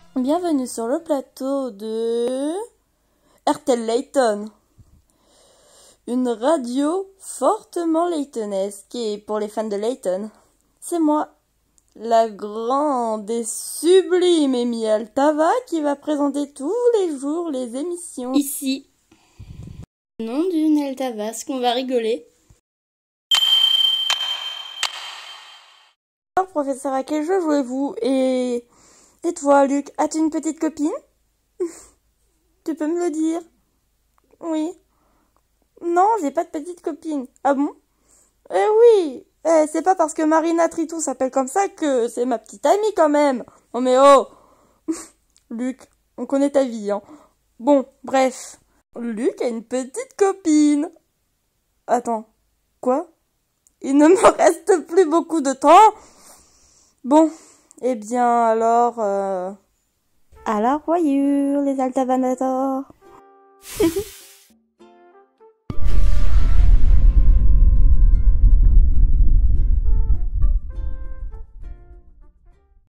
Bienvenue sur le plateau de RTL Layton, une radio fortement laytonesque et pour les fans de Layton, c'est moi, la grande et sublime Amy Altava qui va présenter tous les jours les émissions. Ici, au nom d'une Altava, qu'on va rigoler. Alors, professeur, à quel jeu jouez-vous? Et toi, Luc, as-tu une petite copine? Tu peux me le dire? Oui. Non, j'ai pas de petite copine. Ah bon? Eh oui, c'est pas parce que Marina Tritou s'appelle comme ça que c'est ma petite amie quand même. Oh mais oh. Luc, on connaît ta vie, hein. Bon, bref. Luc a une petite copine. Attends, quoi? Il ne me reste plus beaucoup de temps. Bon, eh bien alors... À la voyure, les Altavanators.